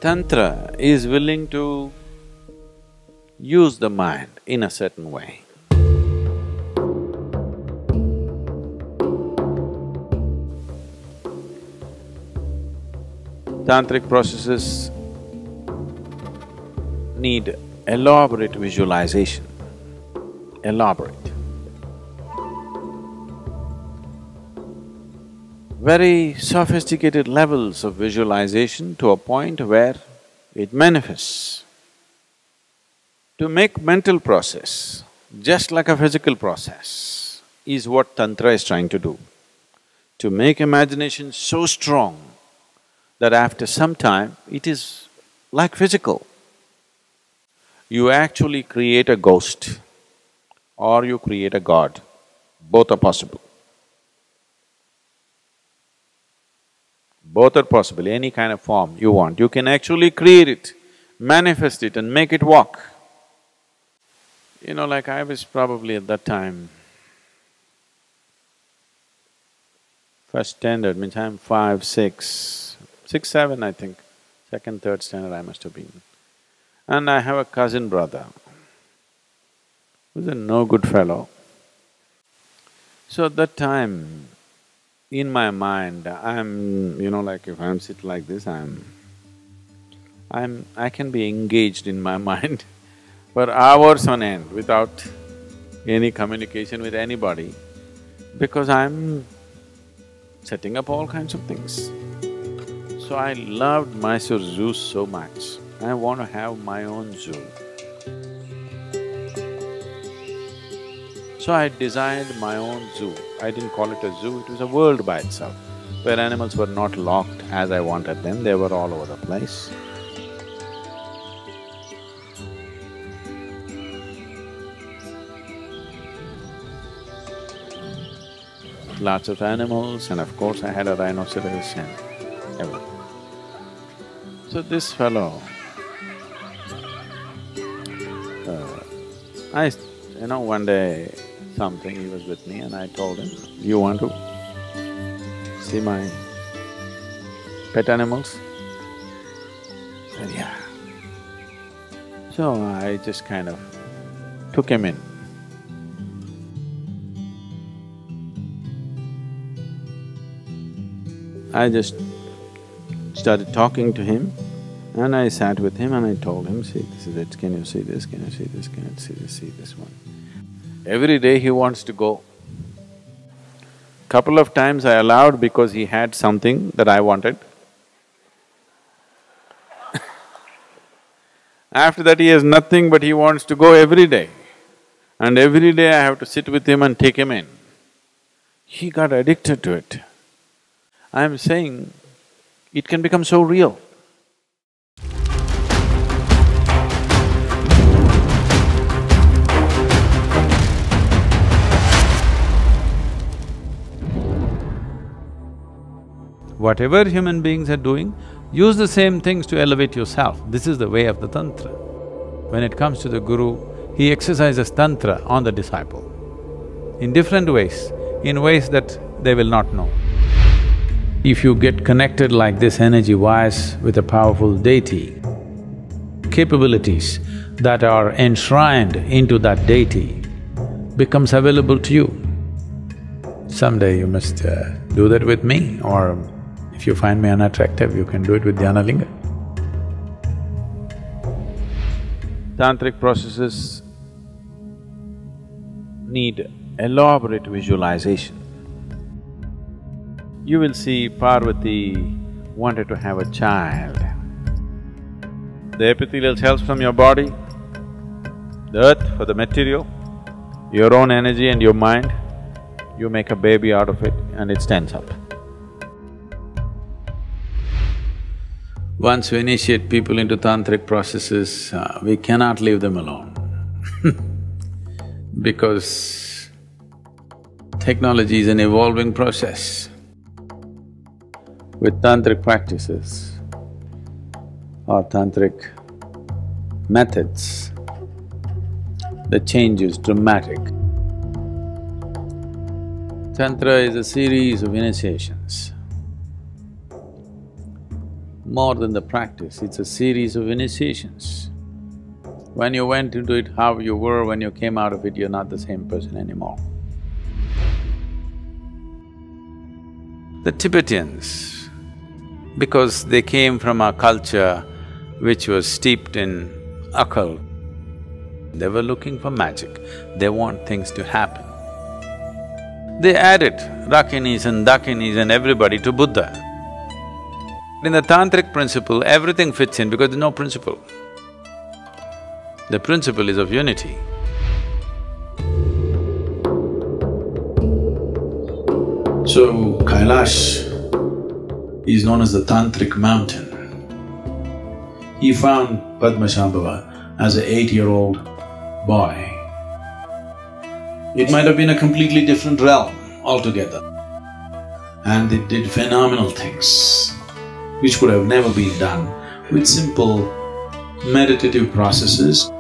Tantra is willing to use the mind in a certain way. Tantric processes need elaborate visualization, elaborate. Very sophisticated levels of visualization to a point where it manifests. To make mental process just like a physical process is what Tantra is trying to do. To make imagination so strong that after some time it is like physical. You actually create a ghost or you create a god, both are possible. Both are possible, any kind of form you want, you can actually create it, manifest it and make it walk. You know, like I was probably at that time, first standard, means I'm 5, 6, 7 I think, second, third standard I must have been. And I have a cousin brother who's a no good fellow. So at that time, in my mind, like if I'm sitting like this, I can be engaged in my mind for hours on end without any communication with anybody because I'm setting up all kinds of things. So I loved Mysore Zoo so much, I want to have my own zoo. So I designed my own zoo. I didn't call it a zoo, it was a world by itself, where animals were not locked as I wanted them, they were all over the place. Lots of animals and of course I had a rhinoceros and everything. So this fellow, one day he was with me and I told him, you want to see my pet animals? He said, yeah. So I just kind of took him in. I just started talking to him and I sat with him and I told him, see, this is it, can you see this, can you see this, can you see this one? Every day he wants to go. Couple of times I allowed because he had something that I wanted. After that he has nothing but he wants to go every day. And every day I have to sit with him and take him in. He got addicted to it. I'm saying, it can become so real. Whatever human beings are doing, use the same things to elevate yourself. This is the way of the Tantra. When it comes to the Guru, he exercises Tantra on the disciple in different ways, in ways that they will not know. If you get connected like this energy-wise with a powerful deity, capabilities that are enshrined into that deity becomes available to you. Someday you must do that with me, or if you find me unattractive, you can do it with Dhyanalinga. Tantric processes need elaborate visualization. You will see Parvati wanted to have a child. The epithelial cells from your body, the earth for the material, your own energy and your mind, you make a baby out of it and it stands up. Once we initiate people into tantric processes, we cannot leave them alone because technology is an evolving process. With tantric practices or tantric methods, the change is dramatic. Tantra is a series of initiations. more than the practice, it's a series of initiations. When you went into it, how you were, when you came out of it, you're not the same person anymore. The Tibetans, because they came from a culture which was steeped in occult, they were looking for magic, they want things to happen. They added Rakinis and Dakinis and everybody to Buddha. In the tantric principle, everything fits in because there's no principle. The principle is of unity. So, Kailash is known as the Tantric mountain. He found Padmasambhava as an 8-year-old boy. It might have been a completely different realm altogether. And they did phenomenal things, which could have never been done with simple meditative processes.